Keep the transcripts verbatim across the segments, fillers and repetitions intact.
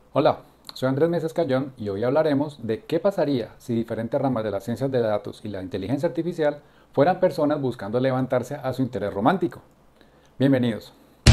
Hola, soy Andrés Mesa Escayón y hoy hablaremos de qué pasaría si diferentes ramas de las ciencias de datos y la inteligencia artificial fueran personas buscando levantarse a su interés romántico. Bienvenidos.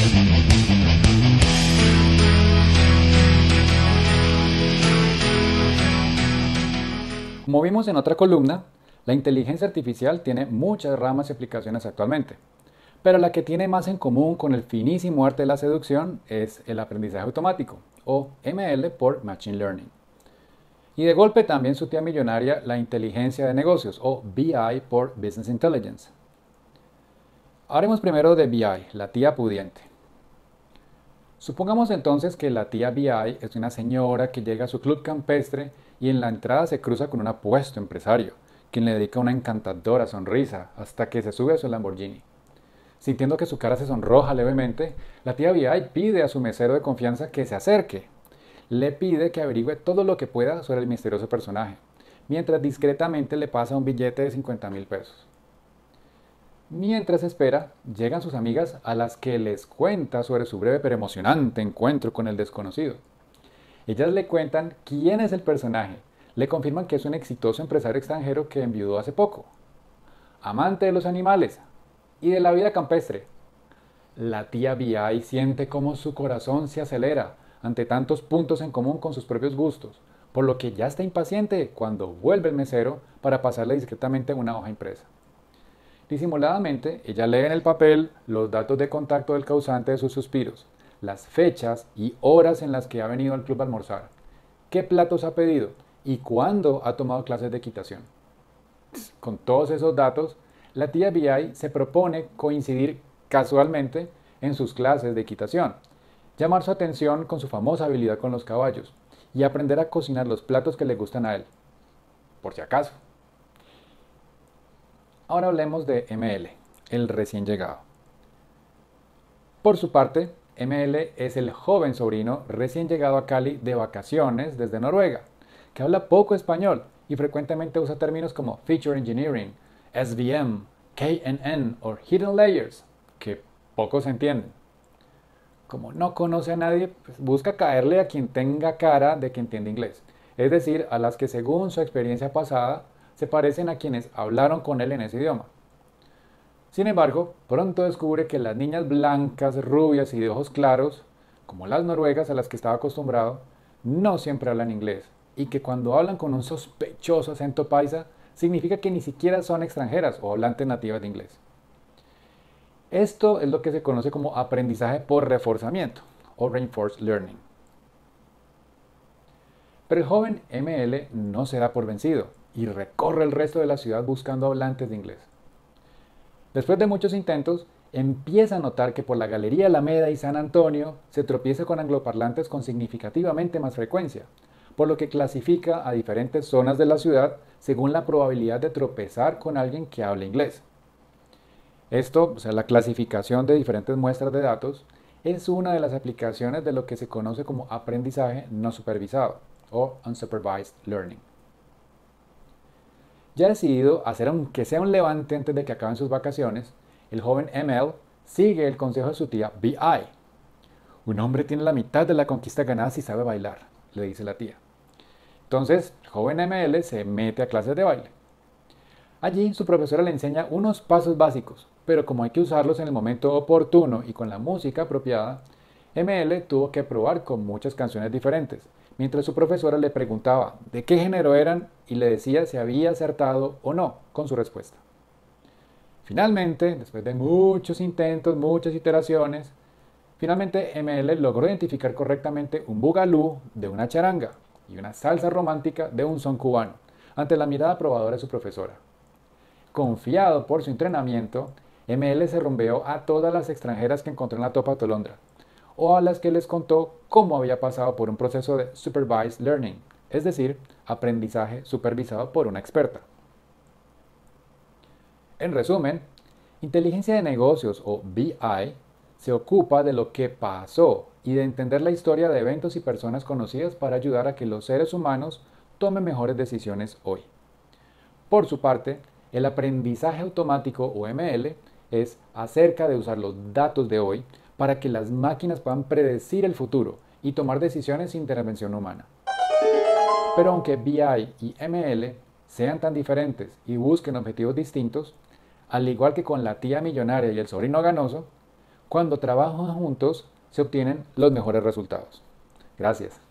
Como vimos en otra columna, la inteligencia artificial tiene muchas ramas y aplicaciones actualmente, pero la que tiene más en común con el finísimo arte de la seducción es el aprendizaje automático, o M L por Machine Learning. Y de golpe también su tía millonaria, la inteligencia de negocios, o B I por Business Intelligence. Hablemos primero de B I, la tía pudiente. Supongamos entonces que la tía B I es una señora que llega a su club campestre y en la entrada se cruza con un apuesto empresario, quien le dedica una encantadora sonrisa hasta que se sube a su Lamborghini. Sintiendo que su cara se sonroja levemente, la tía B I pide a su mesero de confianza que se acerque. Le pide que averigüe todo lo que pueda sobre el misterioso personaje, mientras discretamente le pasa un billete de cincuenta mil pesos. Mientras espera, llegan sus amigas a las que les cuenta sobre su breve pero emocionante encuentro con el desconocido. Ellas le cuentan quién es el personaje, le confirman que es un exitoso empresario extranjero que enviudó hace poco, amante de los animales y de la vida campestre. La tía B I siente cómo su corazón se acelera ante tantos puntos en común con sus propios gustos, por lo que ya está impaciente cuando vuelve el mesero para pasarle discretamente una hoja impresa. Disimuladamente, ella lee en el papel los datos de contacto del causante de sus suspiros, las fechas y horas en las que ha venido al club a almorzar, qué platos ha pedido y cuándo ha tomado clases de equitación. Con todos esos datos, la tía B I se propone coincidir casualmente en sus clases de equitación, llamar su atención con su famosa habilidad con los caballos y aprender a cocinar los platos que le gustan a él, por si acaso. Ahora hablemos de M L, el recién llegado. Por su parte, M L es el joven sobrino recién llegado a Cali de vacaciones desde Noruega, que habla poco español y frecuentemente usa términos como Feature Engineering, S V M, K N N o Hidden Layers, que pocos entienden. Como no conoce a nadie, pues busca caerle a quien tenga cara de que entiende inglés, es decir, a las que según su experiencia pasada se parecen a quienes hablaron con él en ese idioma. Sin embargo, pronto descubre que las niñas blancas, rubias y de ojos claros, como las noruegas a las que estaba acostumbrado, no siempre hablan inglés, y que cuando hablan con un sospechoso acento paisa, significa que ni siquiera son extranjeras o hablantes nativas de inglés. Esto es lo que se conoce como aprendizaje por reforzamiento, o Reinforced Learning. Pero el joven M L no se da por vencido y recorre el resto de la ciudad buscando hablantes de inglés. Después de muchos intentos, empieza a notar que por la Galería Alameda y San Antonio se tropieza con angloparlantes con significativamente más frecuencia, por lo que clasifica a diferentes zonas de la ciudad según la probabilidad de tropezar con alguien que hable inglés. Esto, o sea, la clasificación de diferentes muestras de datos, es una de las aplicaciones de lo que se conoce como aprendizaje no supervisado o unsupervised learning. Ya decidido a hacer aunque sea un levante antes de que acaben sus vacaciones, el joven M L sigue el consejo de su tía B I. Un hombre tiene la mitad de la conquista ganada si sabe bailar, le dice la tía. Entonces, el joven M L se mete a clases de baile. Allí su profesora le enseña unos pasos básicos, pero como hay que usarlos en el momento oportuno y con la música apropiada, M L tuvo que probar con muchas canciones diferentes, mientras su profesora le preguntaba de qué género eran y le decía si había acertado o no con su respuesta. Finalmente, después de muchos intentos, muchas iteraciones, finalmente M L logró identificar correctamente un bugalú de una charanga y una salsa romántica de un son cubano, ante la mirada probadora de su profesora. Confiado por su entrenamiento, M L se rumbeó a todas las extranjeras que encontró en la Topa Tolondra, o a las que les contó cómo había pasado por un proceso de supervised learning, es decir, aprendizaje supervisado por una experta. En resumen, inteligencia de negocios o B I se ocupa de lo que pasó y de entender la historia de eventos y personas conocidas para ayudar a que los seres humanos tomen mejores decisiones hoy. Por su parte, el aprendizaje automático o M L es acerca de usar los datos de hoy para que las máquinas puedan predecir el futuro y tomar decisiones sin intervención humana. Pero aunque B I y M L sean tan diferentes y busquen objetivos distintos, al igual que con la tía millonaria y el sobrino ganoso, cuando trabajan juntos se obtienen los mejores resultados. Gracias.